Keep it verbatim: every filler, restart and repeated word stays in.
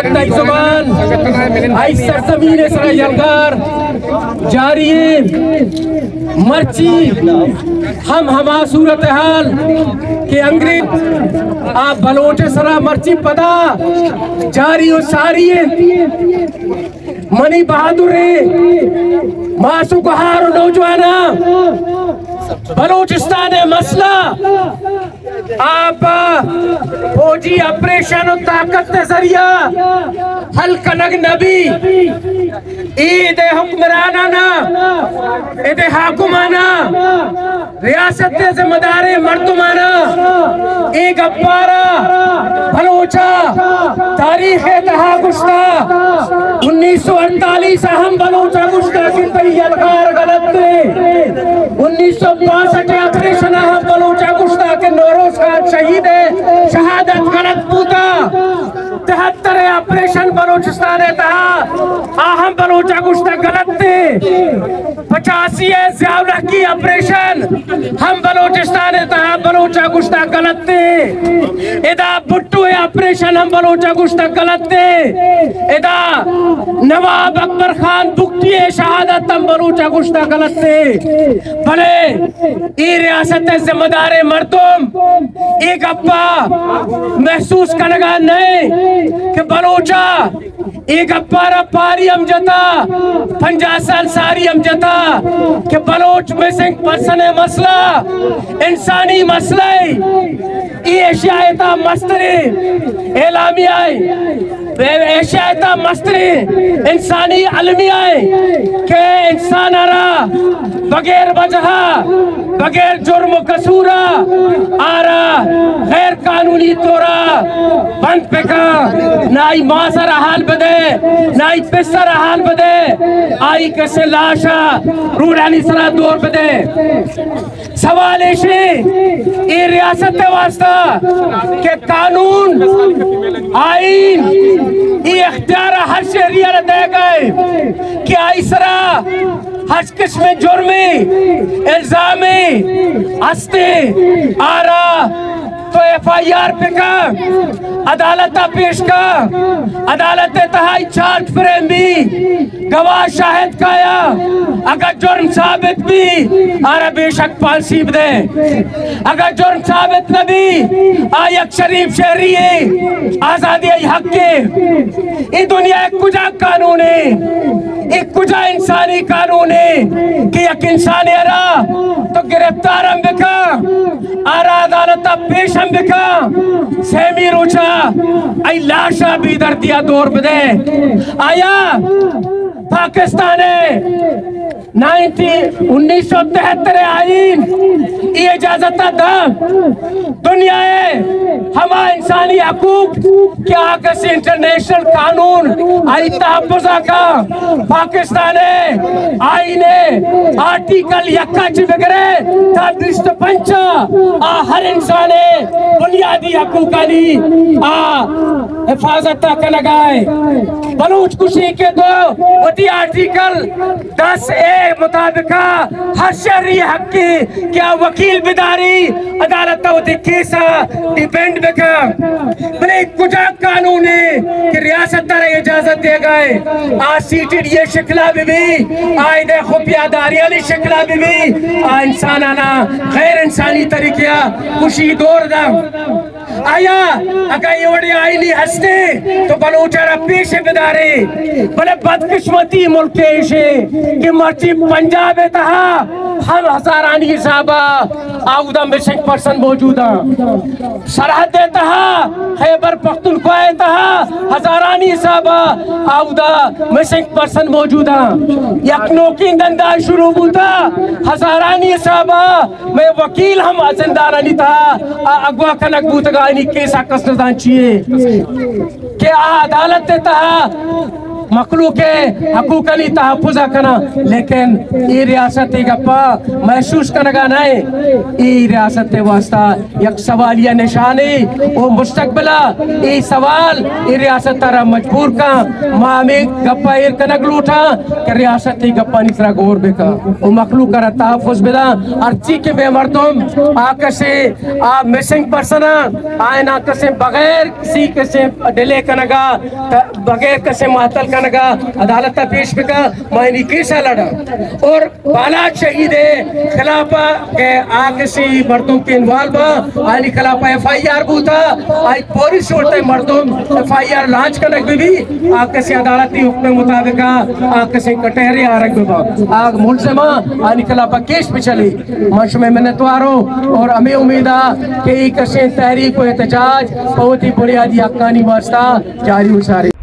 زبان آئی سرزمین سر یلغار جاری ہے مرچی ہم ہما صورتحال کہ انگریز آپ بلوچ سرا مرچی پدا جاری و ساری ہے منی بہادر ہے ماسو گہار و نوجوانا بلوچستان مسئلہ آپ فوجی اپریشن و طاقت ذریعہ حل کنگ نبی عید حکمرانانا عید حاکمانا ریاست ذمہ دار مردمانا ایک اپارا بلوچا تاریخ تہا گشتہ انیس سو اڑتالیس ہم بلوچا گشتہ کی تیلغار غلط تھے انیس سو باسٹھ اپریشن ہم بلوچا گشتہ کے نوروز خان شہید ہے شہادت غلط پوتا تہتر اپریشن بلوچستان تہا آہم بلوچا گشتہ غلط تھے پچاسی زیاولہ کی اپریشن ہم بلوچستان تہا بلوچا گشتہ غلط تھے ادا بھٹو اپریشن ہم بلوچا گشتہ غلط تھے ادا نواب اکبر خان بکتی شہادت ہم بلوچا گشتہ غلط تھے بھلے ای ریاست ذمہ دار مردم ایک اپا محسوس کرنگا نہیں کہ بلوچا ایک اپارا پاری ہم جتا پنجا سال ساری ہم جتا کہ بلوچ مسنگ پرسن مسئلہ انسانی مسئلہ ای اشیائیتا مستری اعلامی آئی اشیائیتا مستری انسانی علمی آئی کہ انسان آرہ بغیر وجہ بغیر جرم و قصورہ آرہ غیر قانونی طورہ بند پکا نائی ماسر حال بدے نائی پسر حال بدے آئی کسے لاشا روڑانی سرا دور بدے سوال ایشی ای ریاست واسطہ کہ قانون آئین ای اختیار ہر شہریہ دے گئے کہ آئی سرا ہر قسم جرمی الزامی ہستے آرہ تو ایف آئی آر پہ کا عدالتہ پیش کا عدالت تہائی چارٹ فریم بھی گواہ شاہد کایا اگر جرم ثابت بھی آرہ بے شک پانسی بدے اگر جرم ثابت نبی آیک شریف شہری ہے آزادی حق کے ای دنیا ایک کجا قانون ہے ایک کجا انسانی قانون ہے کہ یک انسانی ارہ تو گرفتارم بکا آرہ عدالتہ پیشم بکا سیمی روچا ای لاشا بھی در دیا دور بدے آیا پاکستان انیس سو تہتر آئین ای اجازت دا دنیا ہے ہما انسانی حقوق کیا آکسی انٹرنیشنل قانون آئی تحفظہ کا پاکستان آئین آرٹیکل یکا چی بگرے تا درست پنچا آ ہر انسان بنیادی حقوقانی آ حفاظت کا لگائے بلوچ کشی کے دو وطی آرٹیکل دس اے مطابقہ ہر شہری حق کی کیا وکیل بداری عدالتہ ہوتی کیسا ڈیپینڈ بکا بلے کجا قانون ہے کہ ریاست دار اجازت دے گئے آج سیٹڈ یہ شکلہ بھی بھی آئیدے خوبیہ داریالی شکلہ بھی بھی آ انسانانا غیر انسانی طریقہ کشی دور دا آیا اگر یہ وڑی آئینی ہستے تو بلوچارہ پیش بدارے بلے بدقسمتی ملک ایشے کہ مرچی پنجاب تہا ہم ہزارانی صحابہ آؤدہ مشنگ پرسن موجودہ سرحد تہا خیبر پختونخوا تہا ہزارانی صحابہ آؤدہ مشنگ پرسن موجودہ یکنو کی دندہ شروع ہوتا ہزارانی صحابہ میں وکیل ہم زندارانی تہا اگوا کنک بوتگانی کیسا کسندان چیئے کہ عدالت تہا मखलूक के हकूकनी तहफ़्फ़ुज़ कना लेकिन ये रियासत गप्पा महसूस करना नहीं ये रियासत वास्ता एक सवालिया निशानी वो मुस्तकबिला ये सवाल ये रियासत तारा मजबूर का मामे गप्पा एर कनक लूटा कि रियासत गप्पा निसरा गौर बेका वो मखलूक करा तहफ़्फ़ुज़ बिला अर्ची के बेमर्दम आकसे आ मिसिंग पर्सन आए ना कसे बगैर किसी कसे डिले कनगा बगैर कसे मातल कनगा अदालत पेश बिका मायनी केसा लड़ा और बाला शहीद खिलाफा के आकसी मर्दों के इन्वॉल्व आनी खिलाफा एफ आई आर बूता आई पूरी सूरत मर्दों एफ आई आर लॉन्च कनक भी आकसी अदालती हुक्म मुताबिक आकसी कटहरे आ रंग बा आग मुल्ज़िमा आनी खिलाफा केस पे चली मंच में मिन्नतवारों और हमें उम्मीद है कि कसे तहरीक व एहतजाज बहुत ही बुनियादी हक्कानी वास्ता जारी उसारी